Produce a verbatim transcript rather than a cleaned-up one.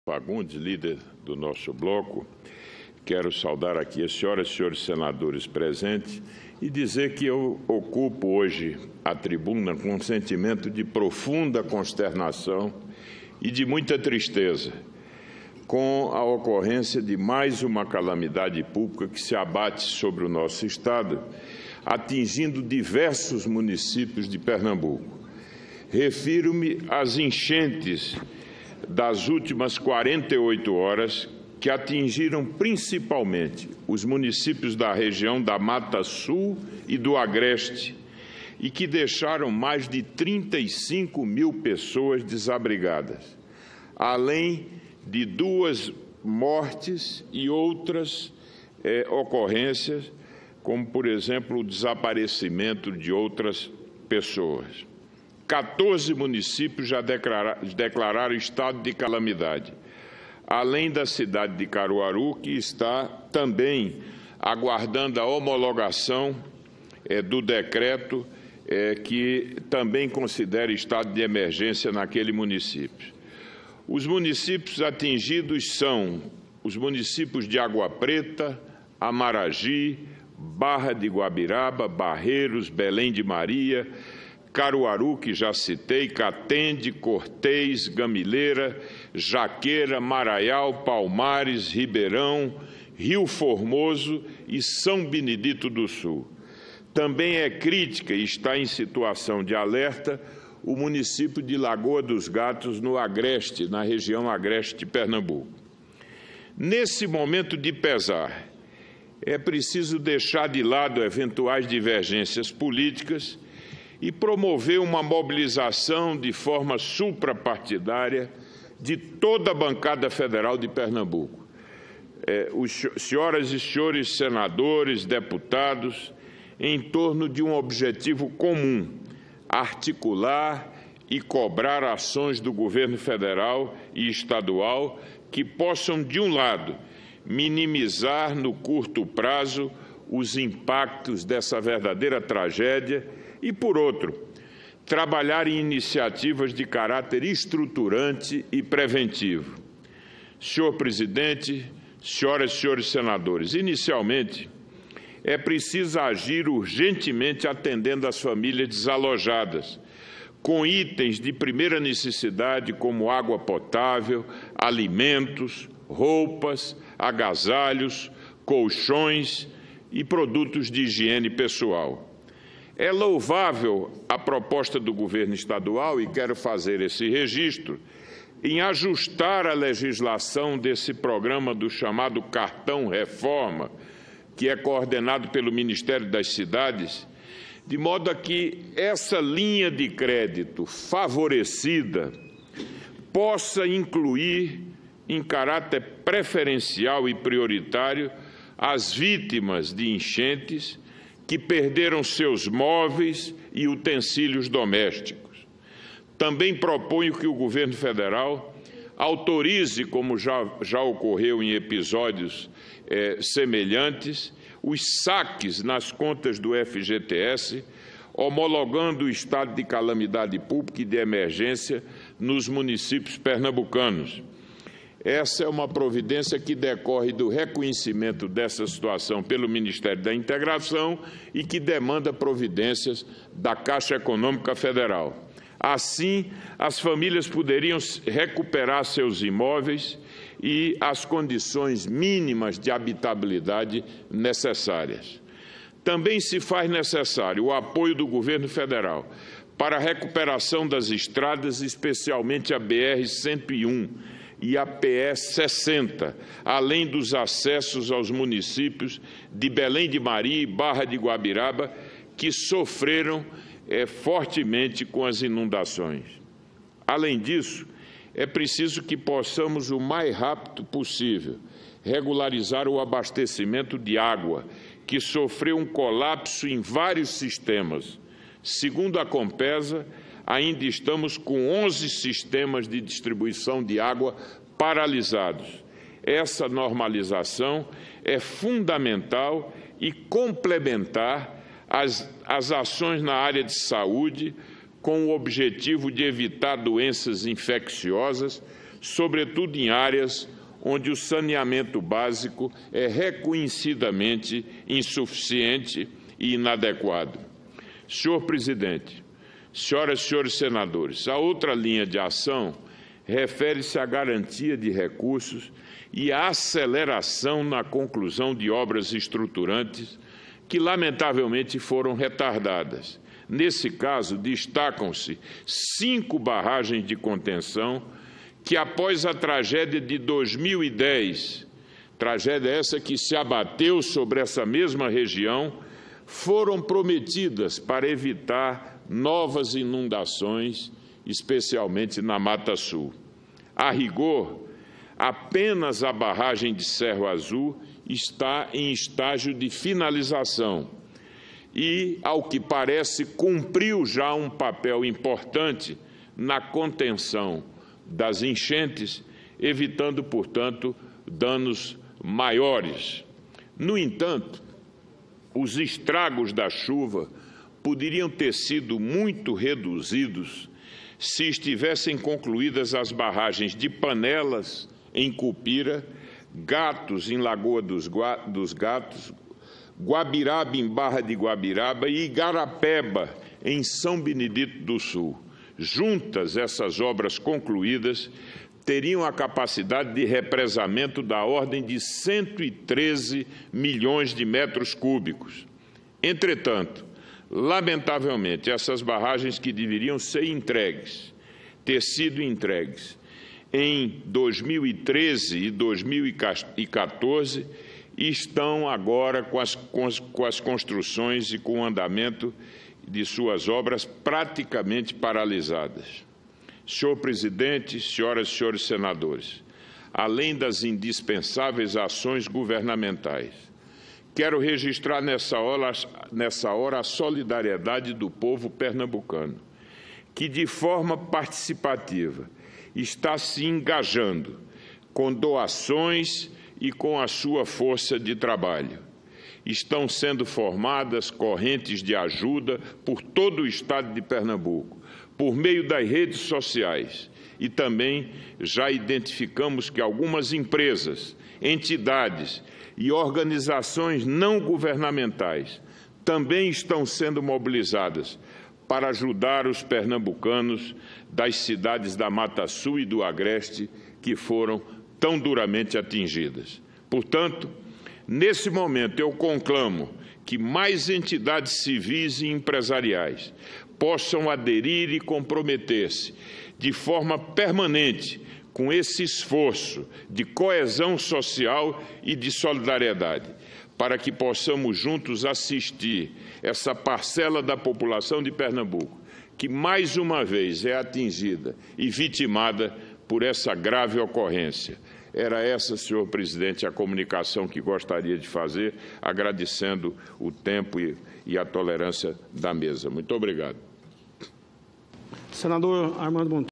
Fagundes, líder do nosso bloco, quero saudar aqui as senhoras e senhores senadores presentes e dizer que eu ocupo hoje a tribuna com um sentimento de profunda consternação e de muita tristeza, com a ocorrência de mais uma calamidade pública que se abate sobre o nosso Estado, atingindo diversos municípios de Pernambuco. Refiro-me às enchentes das últimas quarenta e oito horas, que atingiram principalmente os municípios da região da Mata Sul e do Agreste, e que deixaram mais de trinta e cinco mil pessoas desabrigadas, além de duas mortes e outras eh, ocorrências, como, por exemplo, o desaparecimento de outras pessoas. quatorze municípios já declararam, declararam estado de calamidade, além da cidade de Caruaru, que está também aguardando a homologação é, do decreto é, que também considera estado de emergência naquele município. Os municípios atingidos são os municípios de Água Preta, Amaragi, Barra de Guabiraba, Barreiros, Belém de Maria, Caruaru, que já citei, Catende, Cortês, Gamileira, Jaqueira, Maraial, Palmares, Ribeirão, Rio Formoso e São Benedito do Sul. Também é crítica e está em situação de alerta o município de Lagoa dos Gatos, no Agreste, na região Agreste de Pernambuco. Nesse momento de pesar, é preciso deixar de lado eventuais divergências políticas e promover uma mobilização de forma suprapartidária de toda a bancada federal de Pernambuco. É, os senhoras e senhores senadores, deputados, em torno de um objetivo comum: articular e cobrar ações do governo federal e estadual que possam, de um lado, minimizar no curto prazo os impactos dessa verdadeira tragédia e, por outro, trabalhar em iniciativas de caráter estruturante e preventivo. Senhor presidente, senhoras e senhores senadores, inicialmente, é preciso agir urgentemente atendendo as famílias desalojadas, com itens de primeira necessidade como água potável, alimentos, roupas, agasalhos, colchões e produtos de higiene pessoal. É louvável a proposta do governo estadual, e quero fazer esse registro, em ajustar a legislação desse programa do chamado Cartão Reforma, que é coordenado pelo Ministério das Cidades, de modo a que essa linha de crédito favorecida possa incluir, em caráter preferencial e prioritário, as vítimas de enchentes que perderam seus móveis e utensílios domésticos. Também proponho que o governo federal autorize, como já, já ocorreu em episódios eh, semelhantes, os saques nas contas do F G T S, homologando o estado de calamidade pública e de emergência nos municípios pernambucanos. Essa é uma providência que decorre do reconhecimento dessa situação pelo Ministério da Integração e que demanda providências da Caixa Econômica Federal. Assim, as famílias poderiam recuperar seus imóveis e as condições mínimas de habitabilidade necessárias. Também se faz necessário o apoio do governo federal para a recuperação das estradas, especialmente a B R cento e um e a P E sessenta, além dos acessos aos municípios de Belém de Maria e Barra de Guabiraba, que sofreram é, fortemente com as inundações. Além disso, é preciso que possamos, o mais rápido possível, regularizar o abastecimento de água, que sofreu um colapso em vários sistemas. Segundo a Compesa, ainda estamos com onze sistemas de distribuição de água paralisados. Essa normalização é fundamental e complementar às, às ações na área de saúde, com o objetivo de evitar doenças infecciosas, sobretudo em áreas onde o saneamento básico é reconhecidamente insuficiente e inadequado. Senhor presidente, senhoras e senhores senadores, a outra linha de ação refere-se à garantia de recursos e à aceleração na conclusão de obras estruturantes que, lamentavelmente, foram retardadas. Nesse caso, destacam-se cinco barragens de contenção que, após a tragédia de dois mil e dez, tragédia essa que se abateu sobre essa mesma região, foram prometidas para evitar novas inundações, especialmente na Mata Sul. A rigor, apenas a barragem de Cerro Azul está em estágio de finalização e, ao que parece, cumpriu já um papel importante na contenção das enchentes, evitando, portanto, danos maiores. No entanto, os estragos da chuva poderiam ter sido muito reduzidos se estivessem concluídas as barragens de Panelas, em Cupira, Gatos, em Lagoa dos, Gua dos Gatos, Guabiraba, em Barra de Guabiraba e Igarapeba, em São Benedito do Sul. Juntas, essas obras concluídas teriam a capacidade de represamento da ordem de cento e treze milhões de metros cúbicos. Entretanto, lamentavelmente, essas barragens que deveriam ser entregues, ter sido entregues em dois mil e treze e dois mil e quatorze, estão agora com as, com as, com as construções e com o andamento de suas obras praticamente paralisadas. Senhor presidente, senhoras e senhores senadores, além das indispensáveis ações governamentais, quero registrar nessa hora, nessa hora a solidariedade do povo pernambucano, que de forma participativa está se engajando com doações e com a sua força de trabalho. Estão sendo formadas correntes de ajuda por todo o estado de Pernambuco, por meio das redes sociais, e também já identificamos que algumas empresas, entidades e organizações não governamentais também estão sendo mobilizadas para ajudar os pernambucanos das cidades da Mata Sul e do Agreste que foram tão duramente atingidas. Portanto, nesse momento eu conclamo que mais entidades civis e empresariais possam aderir e comprometer-se de forma permanente com esse esforço de coesão social e de solidariedade, para que possamos juntos assistir essa parcela da população de Pernambuco, que mais uma vez é atingida e vitimada por essa grave ocorrência. Era essa, senhor presidente, a comunicação que gostaria de fazer, agradecendo o tempo e, e a tolerância da mesa. Muito obrigado. Senador Armando Monteiro.